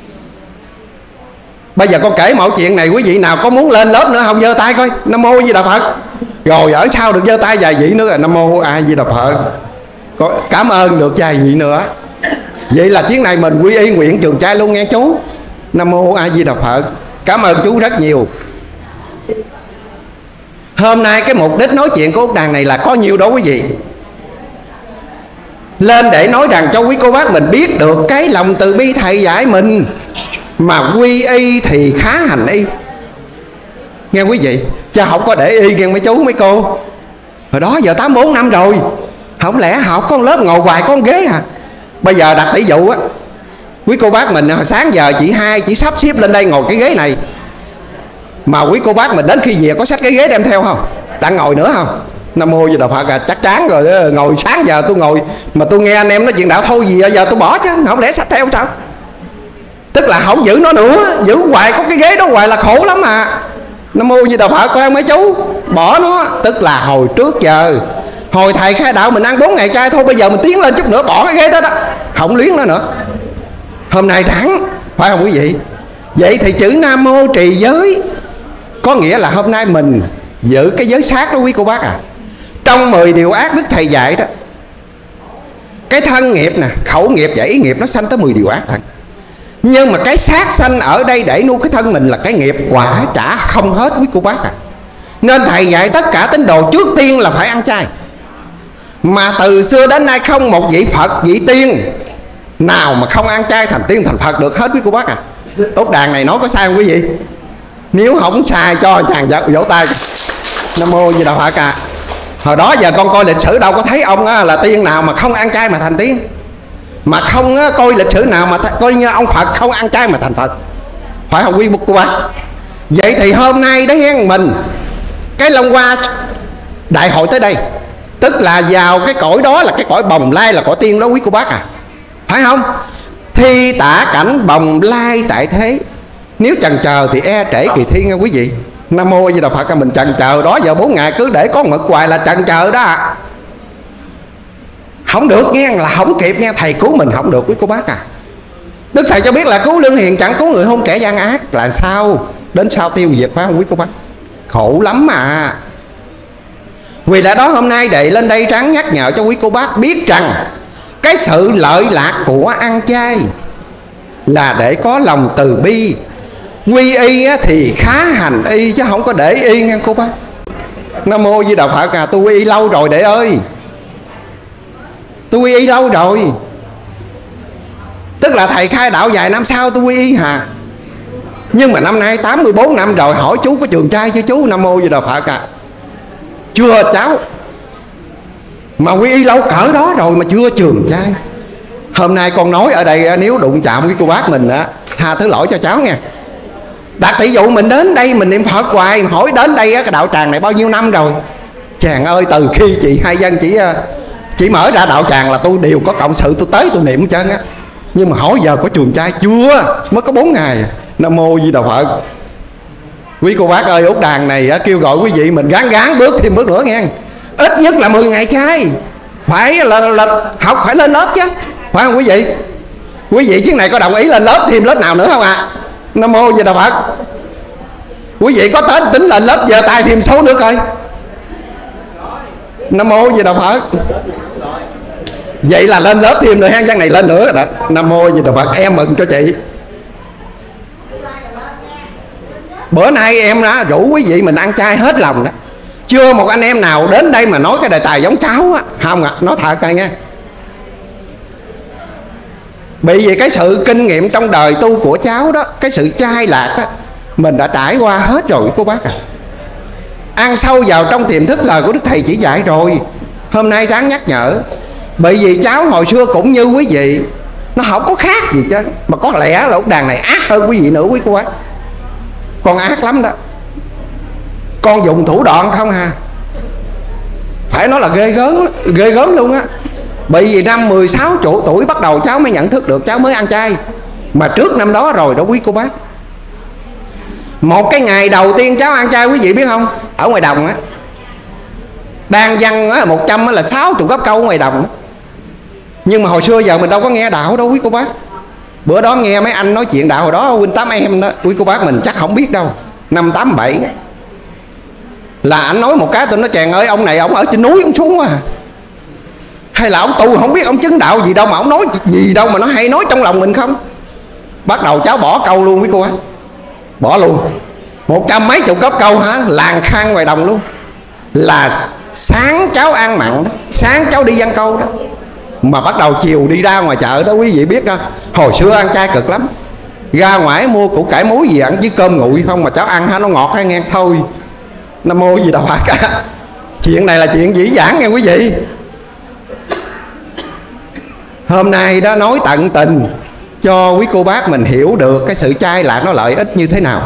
Bây giờ con kể mẫu chuyện này, quý vị nào có muốn lên lớp nữa không giơ tay coi. Nam mô Di Đà Phật. Rồi ở sau được giơ tay vài vị nữa rồi. Nam mô A Di Đà Phật. Cảm ơn được vài vị nữa. Vậy là chuyến này mình quy y nguyện trường trai luôn nghe chú. Nam mô A Di Đà Phật. Cảm ơn chú rất nhiều. Hôm nay cái mục đích nói chuyện của Úc Đàn này là có nhiều đó quý vị. Lên để nói rằng cho quý cô bác mình biết được cái lòng từ bi thầy dạy mình. Mà quy y thì khá hành y. Nghe quý vị, chứ không có để y nghe mấy chú mấy cô. Hồi đó giờ 84 năm rồi, không lẽ học con lớp ngồi hoài con ghế à. Bây giờ đặt tỷ dụ á, quý cô bác mình hồi sáng giờ chị Hai chỉ sắp xếp lên đây ngồi cái ghế này, mà quý cô bác mình đến khi về có xách cái ghế đem theo không? Đang ngồi nữa không? Nam mô Di Đà Phật à. Chắc chắn rồi đó. Ngồi sáng giờ tôi ngồi mà tôi nghe anh em nói chuyện đạo thôi gì giờ tôi bỏ chứ, không lẽ xách theo sao? Tức là không giữ nó nữa, giữ hoài có cái ghế đó hoài là khổ lắm à. Nam mô Di Đà Phật coi mấy chú, bỏ nó. Tức là hồi trước giờ, hồi thầy khai đạo mình ăn 4 ngày chay thôi, bây giờ mình tiến lên chút nữa bỏ cái ghế đó đó, không luyến nó nữa. Hôm nay ráng, phải không quý vị? Vậy thì chữ Nam mô trì giới có nghĩa là hôm nay mình giữ cái giới sát đó quý cô bác à. Trong 10 điều ác Đức Thầy dạy đó, cái thân nghiệp nè, khẩu nghiệp và ý nghiệp nó sanh tới 10 điều ác thật. Nhưng mà cái sát sanh ở đây để nuôi cái thân mình là cái nghiệp quả trả không hết quý cô bác à. Nên thầy dạy tất cả tín đồ trước tiên là phải ăn chay. Mà từ xưa đến nay không một vị Phật, vị tiên nào mà không ăn chay thành tiên thành Phật được hết quý cô bác à. Úc Đàn này nói có sai không quý vị? Nếu không sai cho chàng vỗ tay. Nam mô Di Đà Phật à. Hồi đó giờ con coi lịch sử đâu có thấy ông là tiên nào mà không ăn chay mà thành tiên, mà không coi lịch sử nào mà coi như ông Phật không ăn chay mà thành Phật, phải không quý cô bác? Vậy thì hôm nay đó hen mình cái Long Hoa đại hội tới đây, tức là vào cái cõi đó là cái cõi bồng lai là cõi tiên đó quý cô bác à, phải không? Thi tả cảnh bồng lai tại thế, nếu chần chờ thì e trễ kỳ thiên nha quý vị. Nam mô Di Đà Phật. Mình chần chờ đó giờ 4 ngày cứ để có mực hoài là chần chờ đó à. Không được nghe, là không kịp nghe. Thầy cứu mình không được quý cô bác à. Đức Thầy cho biết là cứu lương hiền chẳng cứu người hung kẻ gian ác, là sao? Đến sau tiêu diệt, phải không quý cô bác? Khổ lắm mà. Vì lẽ đó hôm nay đệ lên đây ráng nhắc nhở cho quý cô bác biết rằng cái sự lợi lạc của ăn chay là để có lòng từ bi. Quy y thì khá hành y chứ không có để y nghe cô bác. Nam mô Di Đà Phật à. Tôi quy y lâu rồi đệ ơi, tôi quy y lâu rồi. Tức là thầy khai đạo vài năm sau tôi quy y hà. Nhưng mà năm nay 84 năm rồi, hỏi chú có trường trai chưa chú? Nam mô Di Đà Phật à. Chưa cháu. Mà quy y lâu cỡ đó rồi mà chưa trường trai. Hôm nay con nói ở đây nếu đụng chạm với cô bác mình á, tha thứ lỗi cho cháu nha. Đặt tỷ dụ mình đến đây mình niệm Phật hoài, hỏi đến đây cái đạo tràng này bao nhiêu năm rồi. Chàng ơi, từ khi chị Hai Dân chỉ mở ra đạo tràng là tôi đều có cộng sự, tôi tới tôi niệm chân á. Nhưng mà hỏi giờ có trường trai chưa? Mới có 4 ngày. Nam mô Di Đà Phật. Quý cô bác ơi, Úc Đàn này kêu gọi quý vị mình gán bước thêm bước nữa nghe. Ít nhất là 10 ngày trai. Phải là học phải lên lớp chứ, phải không quý vị? Quý vị chuyến này có đồng ý lên lớp thêm lớp nào nữa không ạ? Nam mô Di Đà Phật. Quý vị có tính lên lớp giơ tay thêm số nữa coi. Nam mô Di Đà Phật. Vậy là lên lớp thêm nữa ha, chắc này lên nữa rồi đó. Nam mô Di Đà Phật, em mừng cho chị. Bữa nay em đã rủ quý vị mình ăn chay hết lòng đó. Chưa một anh em nào đến đây mà nói cái đề tài giống cháu á. Không ạ, nói thật coi nha. Bởi vì cái sự kinh nghiệm trong đời tu của cháu đó, cái sự chai lạc đó, mình đã trải qua hết rồi cô bác à. Ăn sâu vào trong tiềm thức lời của Đức Thầy chỉ dạy rồi. Hôm nay ráng nhắc nhở. Bởi vì cháu hồi xưa cũng như quý vị, nó không có khác gì chứ. Mà có lẽ là út đàn này ác hơn quý vị nữa quý cô bác. Con ác lắm đó. Con dùng thủ đoạn không hà, phải nói là ghê gớm luôn á. Bởi vì năm 16 tuổi bắt đầu cháu mới nhận thức được, cháu mới ăn chay. Mà trước năm đó rồi đó quý cô bác. Một cái ngày đầu tiên cháu ăn chay quý vị biết không, ở ngoài đồng á, đang văn á 100 á là 60 gốc câu ở ngoài đồng á. Nhưng mà hồi xưa giờ mình đâu có nghe đạo đâu quý cô bác. Bữa đó nghe mấy anh nói chuyện đạo hồi đó huynh 8 em đó quý cô bác, mình chắc không biết đâu. Năm 87 là anh nói một cái tôi nói chàng ơi, ông này ông ở trên núi ông xuống quá à. Hay là ông tu không biết ông chứng đạo gì đâu mà ông nói gì đâu mà nó hay nói trong lòng mình không. Bắt đầu cháu bỏ câu luôn quý cô bác, bỏ luôn 100 mấy chục gốc câu hả, làng khang ngoài đồng luôn. Là sáng cháu ăn mặn đó, sáng cháu đi giăng câu đó, mà bắt đầu chiều đi ra ngoài chợ đó quý vị biết đó. Hồi xưa ăn chay cực lắm, ra ngoài mua củ cải muối gì ăn với cơm nguội không, mà cháu ăn ha nó ngọt hay nghe thôi. Nam mô gì đâu cả. Chuyện này là chuyện dĩ dãn nghe quý vị. Hôm nay đó nói tận tình cho quý cô bác mình hiểu được cái sự chay lạc nó lợi ích như thế nào.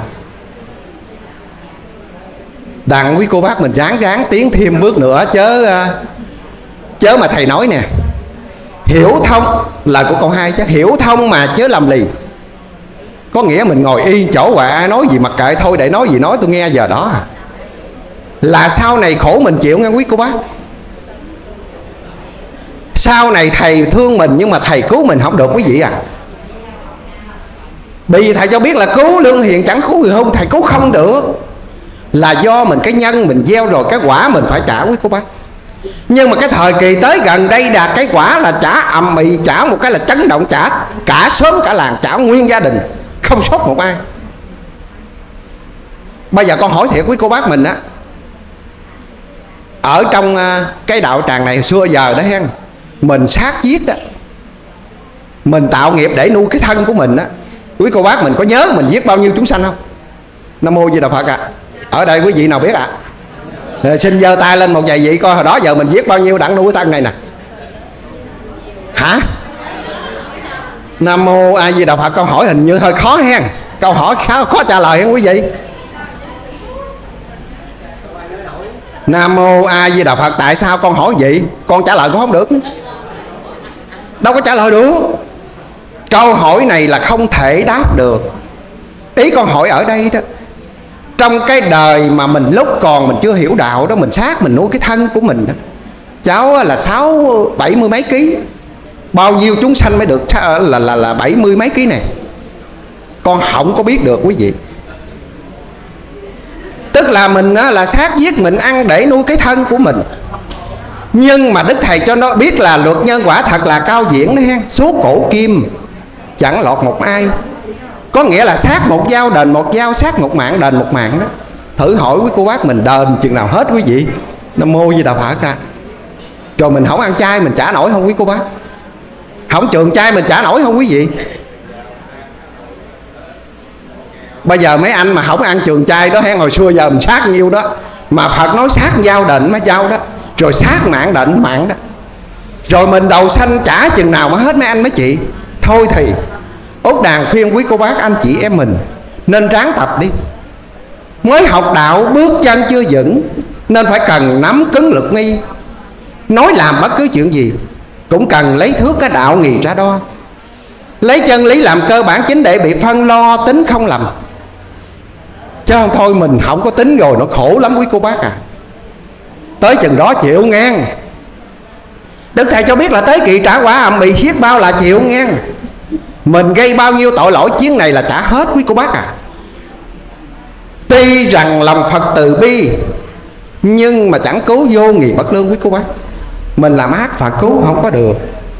Đặng quý cô bác mình ráng tiến thêm bước nữa chớ mà thầy nói nè, hiểu thông là của con hai chứ, hiểu thông mà chớ làm lì. Có nghĩa mình ngồi y chỗ hoài, ai nói gì mặc kệ thôi, để nói gì nói tôi nghe giờ đó. Là sau này khổ mình chịu nghe quý cô bác. Sau này thầy thương mình nhưng mà thầy cứu mình không được quý vị à. Bởi vì thầy cho biết là cứu lương hiền chẳng cứu người hung, thầy cứu không được. Là do mình cái nhân mình gieo rồi, cái quả mình phải trả quý cô bác. Nhưng mà cái thời kỳ tới gần đây đạt cái quả là trả ầm ĩ, trả một cái là chấn động, trả cả xóm cả làng, trả nguyên gia đình, không sót một ai. Bây giờ con hỏi thiệt quý cô bác mình á, ở trong cái đạo tràng này xưa giờ đó hen, mình sát giết đó, mình tạo nghiệp để nuôi cái thân của mình á, quý cô bác mình có nhớ mình giết bao nhiêu chúng sanh không? Nam mô Di Đà Phật ạ. Ở đây quý vị nào biết ạ? Xin giơ tay lên một vài vị coi hồi đó giờ mình giết bao nhiêu đặng nuôi cái thân này nè. Hả? Nam mô A Di Đà Phật. Câu hỏi hình như hơi khó hen, câu hỏi khó trả lời hen quý vị. Nam mô A Di Đà Phật. Tại sao con hỏi vậy? Con trả lời con không được nữa. Đâu có trả lời được. Câu hỏi này là không thể đáp được. Ý con hỏi ở đây đó, trong cái đời mà mình lúc còn mình chưa hiểu đạo đó, mình sát mình nuôi cái thân của mình đó. Cháu là 70 mấy ký, bao nhiêu chúng sanh mới được là 70 mấy ký này. Con không có biết được quý vị. Tức là mình là sát giết mình ăn để nuôi cái thân của mình. Nhưng mà Đức Thầy cho nó biết là luật nhân quả thật là cao diễn đó hen. Số cổ kim chẳng lọt một ai. Có nghĩa là sát một dao đền một dao, sát một mạng đền một mạng đó. Thử hỏi quý cô bác mình đền chừng nào hết quý vị? Nam mô Di Đà Phật à. Rồi mình không ăn chay mình trả nổi không quý cô bác? Không trường chay mình trả nổi không quý vị? Bây giờ mấy anh mà không ăn trường chay đó hen, hồi xưa giờ mình sát nhiêu đó. Mà Phật nói sát dao đền mấy dao đó, rồi sát mạng đền mạng đó. Rồi mình đầu sanh trả chừng nào mà hết mấy anh mấy chị? Thôi thì Út Đàn khuyên quý cô bác anh chị em mình nên ráng tập đi. Mới học đạo bước chân chưa vững, nên phải cần nắm cứng lực nghi. Nói làm bất cứ chuyện gì cũng cần lấy thước cái đạo nghì ra đo, lấy chân lý làm cơ bản chính để bị phân lo tính không lầm. Chứ không thôi mình không có tính rồi nó khổ lắm quý cô bác à. Tới chừng đó chịu ngang. Đức Thầy cho biết là tới kỳ trả quả ầm ĩ xiết bao là chịu ngang. Mình gây bao nhiêu tội lỗi chuyến này là trả hết quý cô bác à. Tuy rằng lòng Phật từ bi, nhưng mà chẳng cứu vô nghiệp bất lương quý cô bác. Mình làm ác Phật cứu không có được.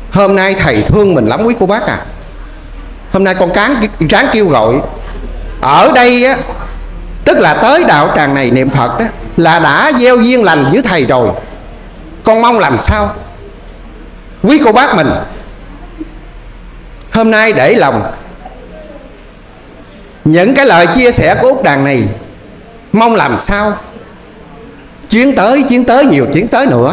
Hôm nay thầy thương mình lắm quý cô bác à. Hôm nay con ráng kêu gọi ở đây á, tức là tới đạo tràng này niệm Phật đó là đã gieo duyên lành với thầy rồi. Con mong làm sao quý cô bác mình hôm nay để lòng những cái lời chia sẻ của Úc Đàn này, mong làm sao chuyến tới nhiều chuyến tới nữa.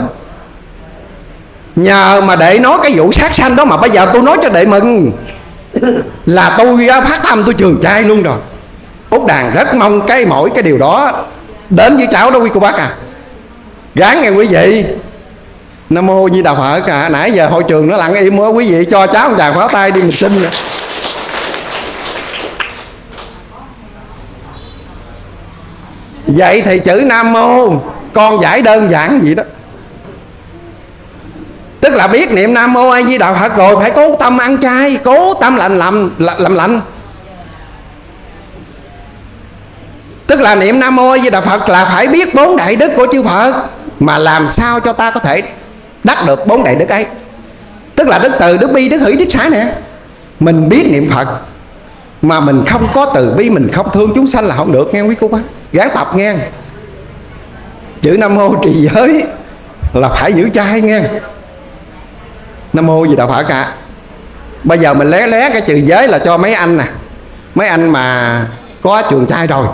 Nhờ mà để nói cái vụ sát sanh đó mà bây giờ tôi nói cho đệ mừng là tôi phát tâm tôi trường trai luôn rồi. Úc Đàn rất mong mỗi cái điều đó đến với cháu đó quý cô bác à. Gán nghe quý vị. Nam mô Di Đà Phật cả. Nãy giờ hội trường nó lặng im quá, quý vị cho cháu một tràng pháo tay đi mình xin nè. Vậy thì chữ Nam Mô con giải đơn giản vậy đó. Tức là biết niệm Nam Mô A Di Đà Phật rồi phải cố tâm ăn chay, cố tâm làm lành. Tức là niệm Nam Mô A Di Đà Phật là phải biết 4 đại đức của chư Phật. Mà làm sao cho ta có thể đắc được 4 đại đức ấy? Tức là đức từ, đức bi, đức hỷ, đức xá nè. Mình biết niệm Phật mà mình không có từ bi, mình không thương chúng sanh là không được nghe quý cô bác. Gán tập nghe. Chữ Nam Mô trì giới là phải giữ chay nghe. Nam Mô Di Đà Phật cả. Bây giờ mình lé cái trì giới là cho mấy anh nè, mấy anh mà có trường trai rồi.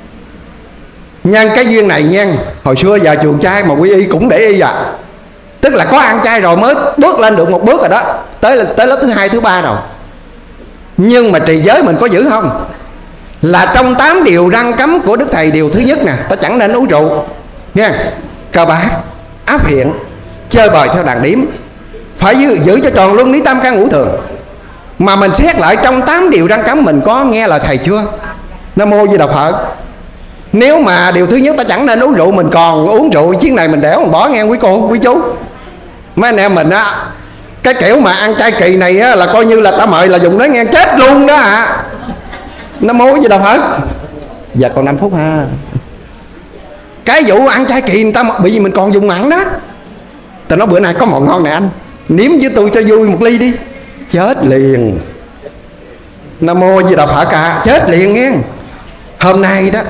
Nhân cái duyên này nha, hồi xưa giờ trường trai mà quy y cũng để y à. Tức là có ăn chay rồi mới bước lên được một bước rồi đó, tới lớp thứ 2, thứ 3 rồi. Nhưng mà trì giới mình có giữ không? Là trong 8 điều răn cấm của Đức Thầy, điều thứ nhất nè, ta chẳng nên uống rượu nha, cờ bạc, áp hiện, chơi bời theo đàn điếm. Phải giữ cho tròn luân lý tam căn ngũ thường. Mà mình xét lại trong 8 điều răn cấm mình có nghe lời thầy chưa? Nam Mô Di Đà Phật. Nếu mà điều thứ nhất ta chẳng nên uống rượu, mình còn uống rượu chiếc này mình đẻo mình bỏ nghe quý cô, quý chú. Mấy anh em mình á, cái kiểu mà ăn chay kỳ này á, là coi như là ta mời là dùng nó nghe chết luôn đó ạ. Nam Mô Di Đà Phật. Giờ còn 5 phút ha. Cái vụ ăn chay kỳ người ta bị gì mình còn dùng mặn đó. Ta nói bữa nay có món ngon này anh, nếm với tôi cho vui một ly đi. Chết liền. Nam Mô Di Đà Phật cả. Chết liền nghe. Hôm nay đó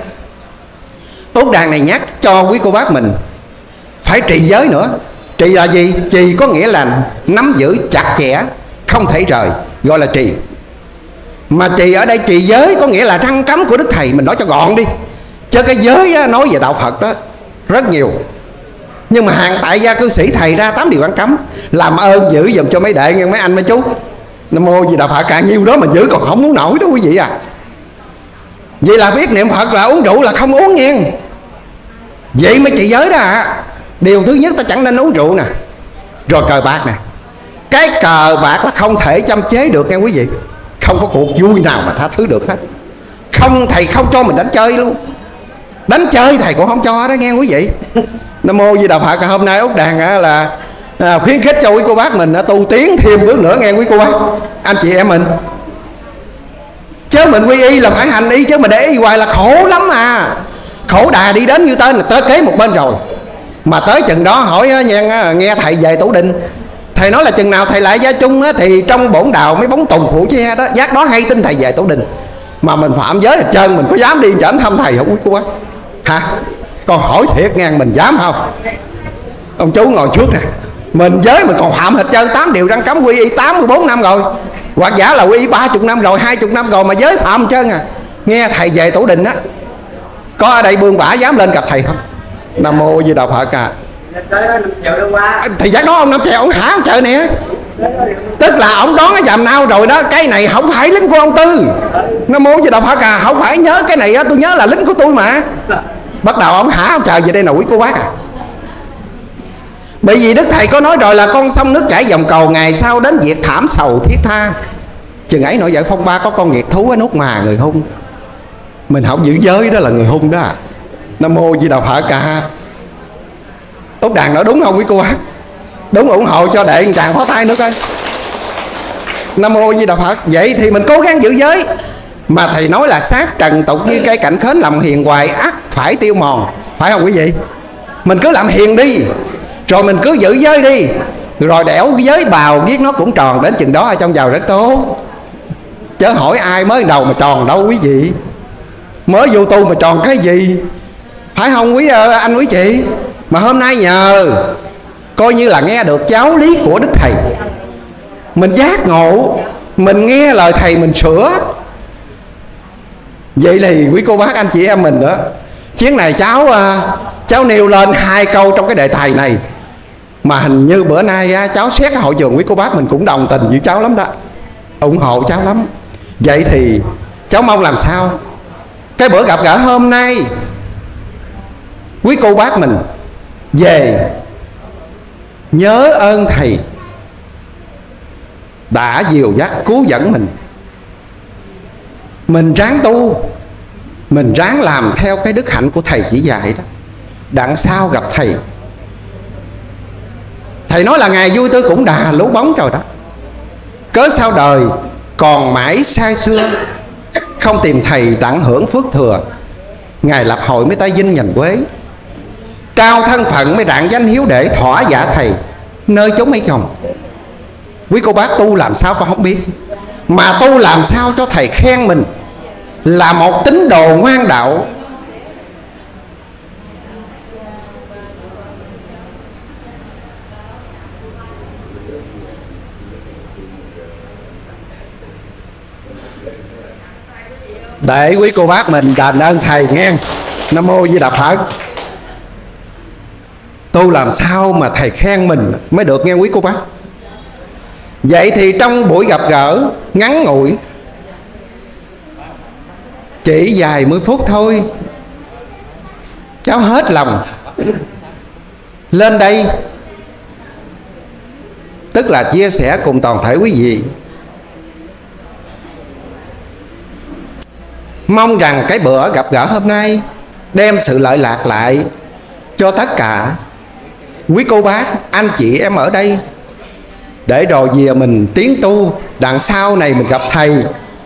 Úc Đàn này nhắc cho quý cô bác mình phải trì giới nữa. Trì là gì? Trì có nghĩa là nắm giữ chặt chẽ, không thể rời, gọi là trì. Mà trì ở đây trì giới có nghĩa là răn cấm của Đức Thầy. Mình nói cho gọn đi, chứ cái giới á, nói về đạo Phật đó rất nhiều. Nhưng mà hàng tại gia cư sĩ thầy ra 8 điều răn cấm. Làm ơn giữ dùm cho mấy đệ nghe mấy anh mấy chú. Nam Mô Di Đà Phật. Càng nhiêu đó mình giữ còn không muốn nổi đó quý vị à. Vậy là biết niệm Phật là uống rượu là không uống nghe. Vậy mới trì giới đó ạ. Điều thứ nhất ta chẳng nên uống rượu nè. Rồi cờ bạc nè. Cái cờ bạc là không thể châm chế được nghe quý vị. Không có cuộc vui nào mà tha thứ được hết. Không, thầy không cho mình đánh chơi luôn. Đánh chơi thầy cũng không cho đó nghe quý vị. Nam Mô Di Đà Phật. Hôm nay Úc Đàn là khuyến khích cho quý cô bác mình tu tiến thêm bước nữa nghe quý cô bác, anh chị em mình. Chứ mình quy y là phải hành y, chứ mà để y hoài là khổ lắm à. Khổ đà đi đến như tên là tới kế một bên rồi. Mà tới chừng đó hỏi nghe thầy về Tủ Đình, thầy nói là chừng nào thầy lại gia chung á, thì trong bổn đạo mấy bóng tùng phụ che đó, giác đó hay tin thầy về Tủ Đình. Mà mình phạm giới hết trơn, mình có dám đi chở thăm thầy không quý cô bác? Hả? Con hỏi thiệt nghe, mình dám không? Ông chú ngồi trước nè, mình giới mình còn phạm hết trơn 8 điều răn cấm quy y 84 năm rồi. Hoặc giả là quy y 30 năm rồi, 20 năm rồi mà giới phạm trơn à. Nghe thầy về Tủ Đình á, có ở đây bươn bả dám lên gặp thầy không? Nam Mô Di Đà Phật à. Thì giác đó ông Năm Chè ông hả ông trời nè. Tức là ông đón cái dầm nào rồi đó. Cái này không phải lính của ông Tư. Nam Mô Di Đà Phật à. Không phải nhớ cái này á, tôi nhớ là lính của tôi mà. Bắt đầu ông hả ông trời về đây nào quý cô bác à. Bởi vì Đức Thầy có nói rồi là con sông nước chảy dòng cầu, ngày sau đến việc thảm sầu thiết tha. Chừng ấy nổi giận phong ba có con nghiệt thú nuốt mà người hung. Mình không giữ giới đó là người hung đó. Nam Mô Di Đà Phật cả. Úc Đàn nói đúng không quý cô bác? Đúng, ủng hộ cho đệ một tràng pháo tay nữa coi. Nam Mô Di Đà Phật. Vậy thì mình cố gắng giữ giới. Mà thầy nói là sát trần tục như cây cảnh khến, làm hiền hoài ắt phải tiêu mòn. Phải không quý vị? Mình cứ làm hiền đi, rồi mình cứ giữ giới đi. rồi đẻo giới bào viết nó cũng tròn đến chừng đó ở trong giàu rất tốt. Chớ hỏi ai mới đầu mà tròn đâu quý vị, mới vô tu mà tròn cái gì, phải không quý anh quý chị? Mà hôm nay nhờ coi như là nghe được giáo lý của Đức Thầy, mình giác ngộ, mình nghe lời Thầy mình sửa. Vậy thì quý cô bác anh chị em mình đó, chuyến này cháu nêu lên 2 câu trong cái đề tài này mà hình như bữa nay cháu xét hội trường quý cô bác mình cũng đồng tình với cháu lắm đó, ủng hộ cháu lắm. Vậy thì cháu mong làm sao cái bữa gặp gỡ hôm nay quý cô bác mình về nhớ ơn Thầy đã dìu dắt cứu dẫn mình ráng tu, mình ráng làm theo cái đức hạnh của Thầy chỉ dạy đó. Đặng sau gặp Thầy, Thầy nói là ngày vui tôi cũng đà lú bóng rồi đó, cớ sao đời còn mãi sai xưa, không tìm Thầy đặng hưởng phước thừa. Ngài lập hội mới tay dinh nhành quế, trao thân phận mới đặng danh hiếu để thỏa dạ Thầy nơi chốn mấy chồng. Quý cô bác tu làm sao con không biết, mà tu làm sao cho Thầy khen mình là một tín đồ ngoan đạo. Để quý cô bác mình đền ơn Thầy nghe. Nam mô Di Đà Phật. Tu làm sao mà Thầy khen mình mới được nghe quý cô bác. Vậy thì trong buổi gặp gỡ ngắn ngủi chỉ vài 10 phút thôi, cháu hết lòng lên đây, tức là chia sẻ cùng toàn thể quý vị. Mong rằng cái bữa gặp gỡ hôm nay đem sự lợi lạc lại cho tất cả quý cô bác, anh chị em ở đây, để rồi về mình tiến tu. Đằng sau này mình gặp Thầy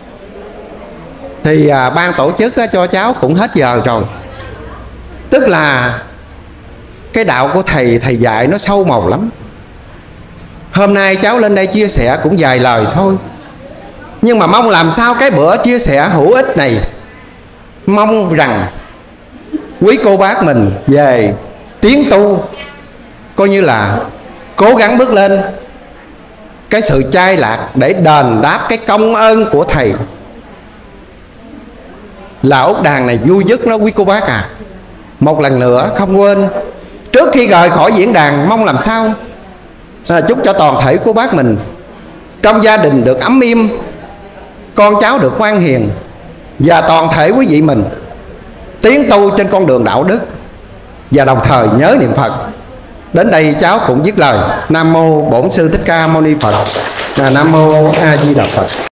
thì ban tổ chức cho cháu cũng hết giờ rồi. Tức là cái đạo của Thầy dạy nó sâu màu lắm. Hôm nay cháu lên đây chia sẻ cũng vài lời thôi, nhưng mà mong làm sao cái bữa chia sẻ hữu ích này, mong rằng quý cô bác mình về tiến tu, coi như là cố gắng bước lên cái sự chai lạc để đền đáp cái công ơn của Thầy. Là ốc đàn này vui dứt đó quý cô bác à. Một lần nữa không quên, trước khi rời khỏi diễn đàn, mong làm sao chúc cho toàn thể cô bác mình trong gia đình được ấm êm, con cháu được ngoan hiền, và toàn thể quý vị mình tiến tu trên con đường đạo đức, và đồng thời nhớ niệm Phật. Đến đây cháu cũng dứt lời. Nam mô Bổn Sư Thích Ca Mâu Ni Phật. Nam mô A Di Đà Phật.